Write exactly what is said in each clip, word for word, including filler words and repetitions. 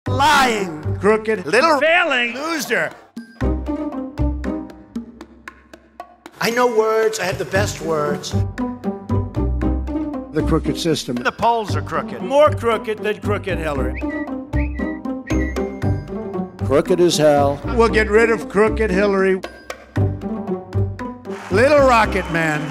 lying, crooked, little failing, loser. I know words. I have the best words. the crooked system. The polls are crooked. More crooked than crooked Hillary. Crooked as hell. We'll get rid of crooked Hillary. Little Rocket Man.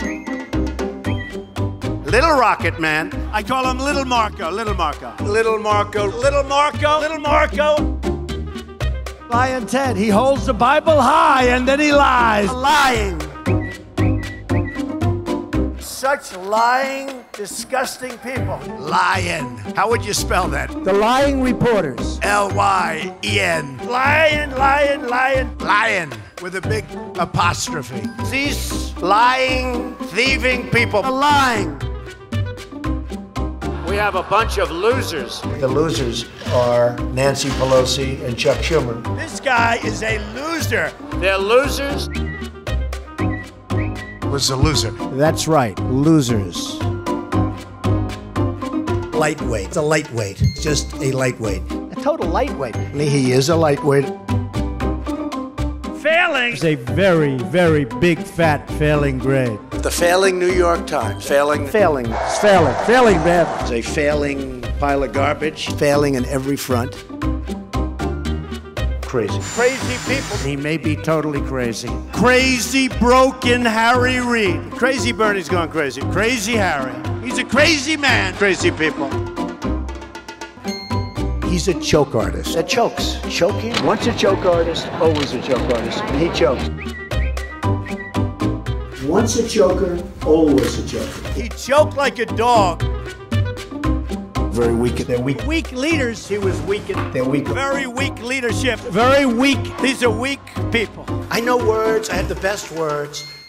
Little Rocket Man. I call him Little Marco, Little Marco. Little Marco. Little Marco, Little Marco. Lion Ted, he holds the Bible high and then he lies. Lying. Such lying, disgusting people. Lion. How would you spell that? The lying reporters. L Y E N. Lion, lion, lion. Lion. With a big apostrophe. These lying, thieving people. Lying. We have a bunch of losers. The losers are Nancy Pelosi and Chuck Schumer. This guy is a loser. They're losers. Was a loser. That's right, losers. Lightweight. It's a lightweight. It's just a lightweight. A total lightweight. He is a lightweight. Failing is a very, very big, fat failing grade. The failing New York Times. Failing. Failing. It's failing. Failing, man. It's a failing pile of garbage. Failing in every front. Crazy. Crazy people. He may be totally crazy. Crazy, broken Harry Reid. Crazy Bernie's gone crazy. Crazy Harry. He's a crazy man. Crazy people. He's a choke artist. That chokes. Choking. Once a choke artist, always a choke artist. He chokes. Once a choker, always a choker. He choked like a dog. Very weak. They're weak. Weak leaders. He was weakened. They're weak. Very weak leadership. Very weak. These are weak people. I know words. I have the best words.